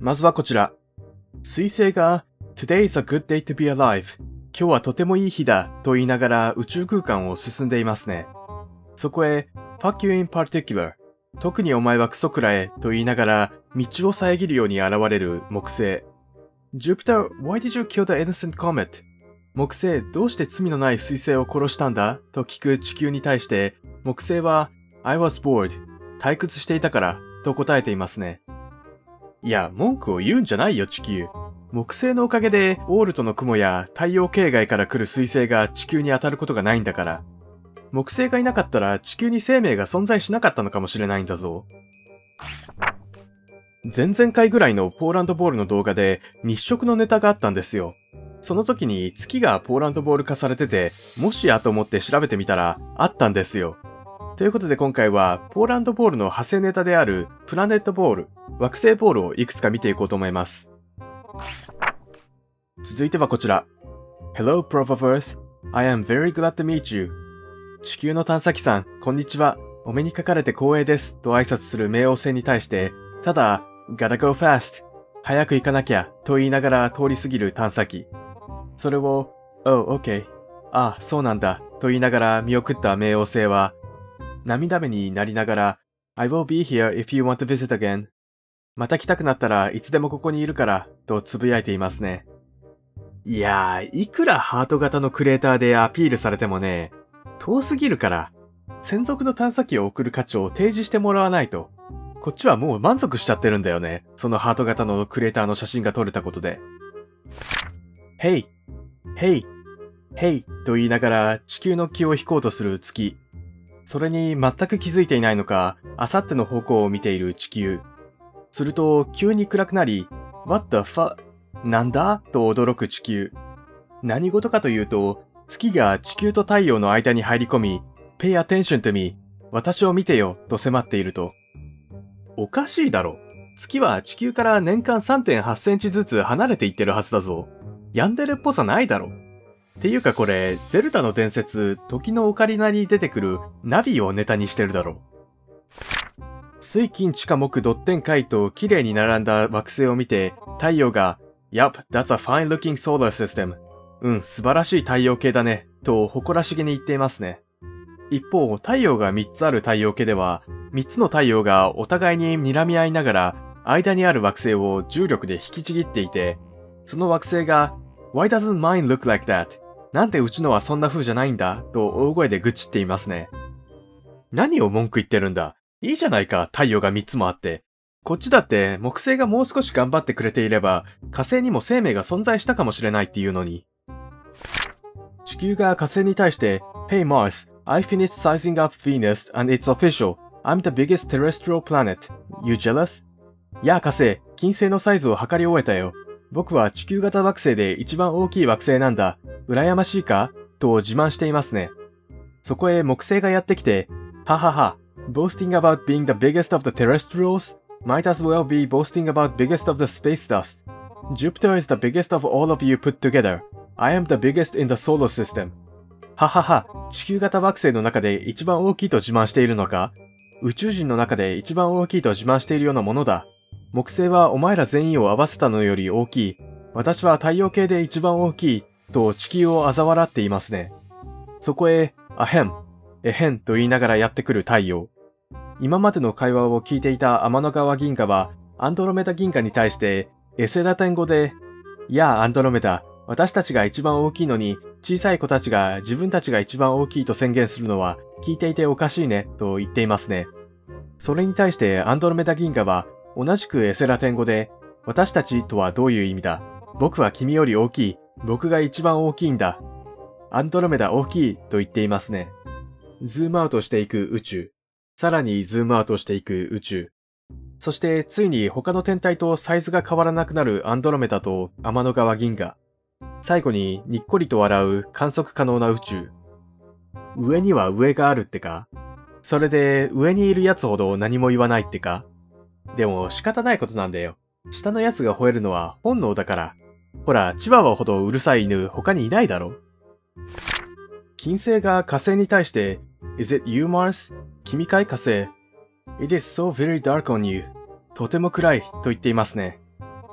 まずはこちら。彗星が Today is a good day to be alive。今日はとてもいい日だと言いながら宇宙空間を進んでいますね。そこへ Fuck you in particular。特にお前はクソくらえと言いながら道を遮るように現れる木星。Jupiter, why did you kill the innocent comet? 木星、どうして罪のない彗星を殺したんだと聞く地球に対して木星は I was bored。退屈していたからと答えていますね。いや、文句を言うんじゃないよ地球。木星のおかげでオールトの雲や太陽系外から来る彗星が地球に当たることがないんだから。木星がいなかったら地球に生命が存在しなかったのかもしれないんだぞ。前々回ぐらいのポーランドボールの動画で日食のネタがあったんですよ。その時に月がポーランドボール化されてて、もしやと思って調べてみたらあったんですよ。ということで今回はポーランドボールの派生ネタであるプラネットボール、惑星ボールをいくつか見ていこうと思います。続いてはこちら。Hello, Proof of Earth. I am very glad to meet you. 地球の探査機さん、こんにちは。お目にかかれて光栄です。と挨拶する冥王星に対して、ただ、gotta go fast. 早く行かなきゃ。と言いながら通り過ぎる探査機。それを、Oh, okay. ああ、そうなんだ。と言いながら見送った冥王星は、涙目になりながら、I will be here if you want to visit again. また来たくなったらいつでもここにいるから、とつぶやいていますね。いやー、いくらハート型のクレーターでアピールされてもね、遠すぎるから、専属の探査機を送る価値を提示してもらわないと。こっちはもう満足しちゃってるんだよね。そのハート型のクレーターの写真が撮れたことで。Hey! Hey! Hey! と言いながら地球の気を引こうとする月。それに全く気づいていないのか、あさっての方向を見ている地球。すると急に暗くなり、What the fuck? なんだと驚く地球。何事かというと、月が地球と太陽の間に入り込み、Pay attention to me. 私を見てよと迫っていると。おかしいだろ。月は地球から年間 3.8 センチずつ離れていってるはずだぞ。ヤンデレっぽさないだろ。っていうかこれ、ゼルダの伝説、時のオカリナに出てくるナビをネタにしてるだろ。水金地下木ドッテン海と綺麗に並んだ惑星を見て、太陽が、Yup, that's a fine looking solar system. 素晴らしい太陽系だね、と誇らしげに言っていますね。一方、太陽が3つある太陽系では、3つの太陽がお互いに睨み合いながら、間にある惑星を重力で引きちぎっていて、その惑星が、Why doesn't mine look like that? なんでうちのはそんな風じゃないんだと大声で愚痴っていますね。何を文句言ってるんだ。いいじゃないか、太陽が3つもあって。こっちだって木星がもう少し頑張ってくれていれば、火星にも生命が存在したかもしれないっていうのに。地球が火星に対して、Hey Mars, I finished sizing up Venus and it's official. I'm the biggest terrestrial planet. You jealous? やあ火星、金星のサイズを測り終えたよ。僕は地球型惑星で一番大きい惑星なんだ。羨ましいかと自慢していますね。そこへ木星がやってきて、ははは、boasting about being the biggest of the terrestrials? Might as well be boasting about biggest of the space dust. Jupiter is the biggest of all of you put together. I am the biggest in the solar system. ははは、地球型惑星の中で一番大きいと自慢しているのか？宇宙人の中で一番大きいと自慢しているようなものだ。木星はお前ら全員を合わせたのより大きい。私は太陽系で一番大きい。と地球を嘲笑っていますね。そこへ、あへん、えへんと言いながらやってくる太陽。今までの会話を聞いていた天の川銀河は、アンドロメダ銀河に対して、エセラテン語で、やあアンドロメダ、私たちが一番大きいのに、小さい子たちが自分たちが一番大きいと宣言するのは、聞いていておかしいね、と言っていますね。それに対してアンドロメダ銀河は、同じくエセラテン語で、私たちとはどういう意味だ？僕は君より大きい。僕が一番大きいんだ。アンドロメダ大きいと言っていますね。ズームアウトしていく宇宙。さらにズームアウトしていく宇宙。そしてついに他の天体とサイズが変わらなくなるアンドロメダと天の川銀河。最後ににっこりと笑う観測可能な宇宙。上には上があるってか？それで上にいるやつほど何も言わないってか？でも仕方ないことなんだよ。下のやつが吠えるのは本能だから。ほら、チワワほどうるさい犬他にいないだろ。金星が火星に対して、Is it you, Mars? 君かい火星。It is so very dark on you. とても暗いと言っていますね。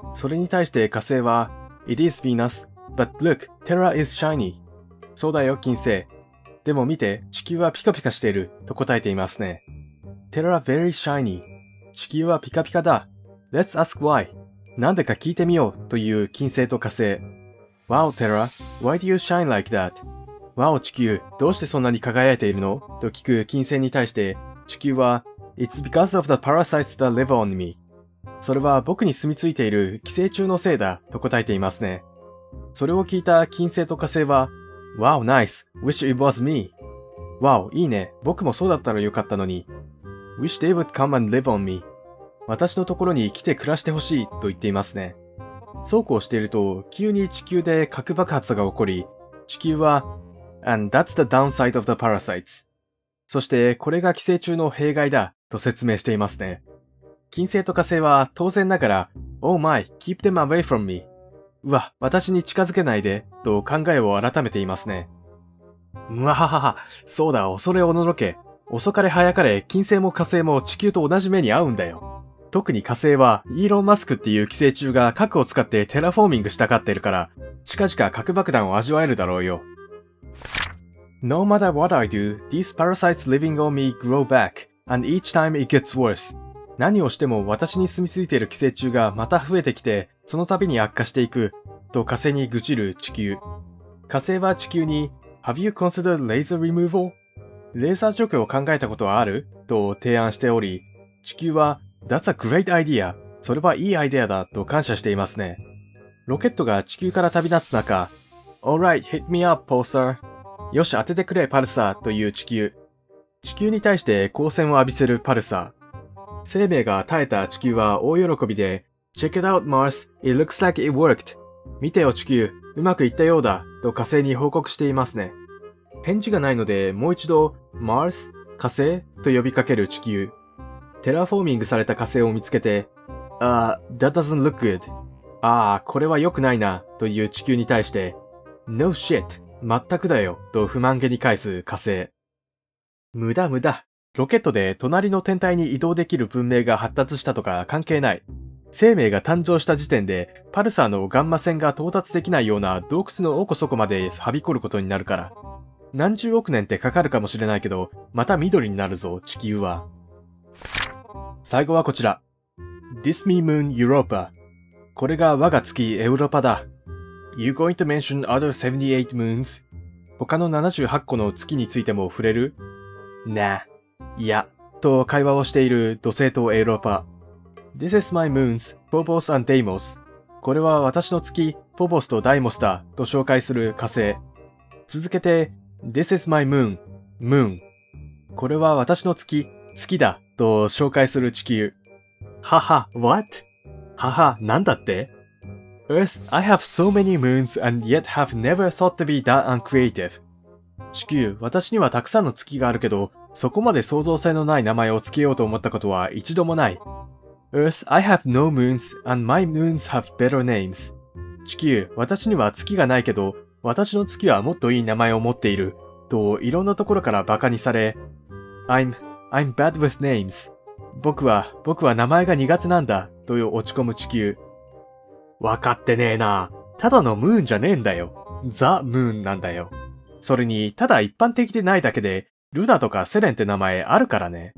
それに対して火星は、It is Venus, but look, Terra is shiny. そうだよ、金星。でも見て、地球はピカピカしている、と答えていますね。Terra very shiny. 地球はピカピカだ。Let's ask why. なんでか聞いてみよう、という金星と火星。Wow, Terra, why do you shine like that? Wow, 地球、どうしてそんなに輝いているのと聞く金星に対して、地球は、It's because of the parasites that live on me. それは僕に住み着いている寄生虫のせいだ、と答えていますね。それを聞いた金星と火星は、Wow, nice. Wish it was me. Wow, いいね。僕もそうだったらよかったのに。Wish they would come and live on me. 私のところに来て暮らしてほしいと言っていますね。そうこうしていると、急に地球で核爆発が起こり、地球は、And that's the downside of the parasites. そしてこれが寄生虫の弊害だと説明していますね。金星と火星は当然ながら、Oh my, keep them away from me. うわ、私に近づけないで、と考えを改めていますね。むわははは、そうだ、恐れおののけ。遅かれ早かれ、金星も火星も地球と同じ目に遭うんだよ。特に火星は、イーロン・マスクっていう寄生虫が核を使ってテラフォーミングしたがっているから、近々核爆弾を味わえるだろうよ。No matter what I do, these parasites living on me grow back, and each time it gets worse. 何をしても私に住み着いている寄生虫がまた増えてきて、その度に悪化していく、と火星に愚痴る地球。火星は地球に、Have you considered laser removal? レーザー除去を考えたことはあると提案しており、地球は、That's a great idea. それはいいアイデアだと感謝していますね。ロケットが地球から旅立つ中、Alright, hit me up, Pulsar. よし、当ててくれ、パルサーという地球。地球に対して光線を浴びせるパルサー。生命が絶えた地球は大喜びで、Check it out, Mars. It looks like it worked. 見てよ地球、うまくいったようだ、と火星に報告していますね。返事がないので、もう一度、Mars? 火星と呼びかける地球。テラフォーミングされた火星を見つけて、that doesn't look good. これは良くないな、という地球に対して、No shit. 全くだよ、と不満げに返す火星。無駄。ロケットで隣の天体に移動できる文明が発達したとか関係ない。生命が誕生した時点で、パルサーのガンマ線が到達できないような洞窟の奥底まではびこることになるから。何十億年ってかかるかもしれないけど、また緑になるぞ、地球は。最後はこちら。This me moon Europa. これが我が月エウロパだ。You going to mention other 78 moons? 他の78個の月についても触れる？ Nah. いや、と会話をしている土星とエウロパ。This is my moons, Phobos and Deimos. これは私の月、フォボスとダイモスだ、と紹介する火星。続けて、This is my moon, moon. これは私の月、月だ、と紹介する地球。はは、what? はは、なんだって？ Earth, I have so many moons and yet have never thought to be that uncreative. 地球、私にはたくさんの月があるけど、そこまで創造性のない名前を付けようと思ったことは一度もない。Earth, I have no moons and my moons have better names. 地球、私には月がないけど、私の月はもっといい名前を持っている。と、いろんなところから馬鹿にされ、I'm bad with names. 僕は名前が苦手なんだ。と落ち込む地球。わかってねえな。ただのムーンじゃねえんだよ。ザ・ムーンなんだよ。それに、ただ一般的でないだけで、ルナとかセレンって名前あるからね。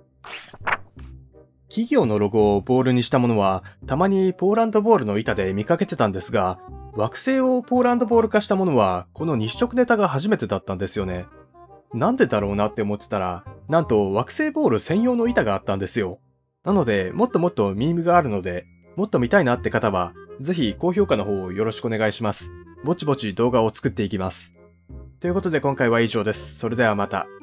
企業のロゴをボールにしたものは、たまにポーランドボールの板で見かけてたんですが、惑星をポーランドボール化したものは、この日食ネタが初めてだったんですよね。なんでだろうなって思ってたら、なんと惑星ボール専用の板があったんですよ。なので、もっともっとミームがあるので、もっと見たいなって方は、ぜひ高評価の方をよろしくお願いします。ぼちぼち動画を作っていきます。ということで今回は以上です。それではまた。